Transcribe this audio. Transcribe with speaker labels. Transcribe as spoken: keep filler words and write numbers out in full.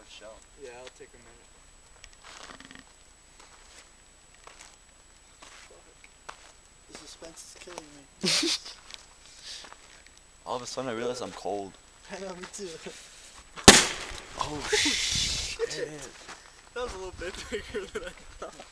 Speaker 1: shell.
Speaker 2: Yeah, I'll take a minute. Fuck. The suspense is killing me.
Speaker 1: All of a sudden I realize I'm cold.
Speaker 2: I know, me too.
Speaker 1: Oh shit.
Speaker 2: That was a little bit bigger than I thought.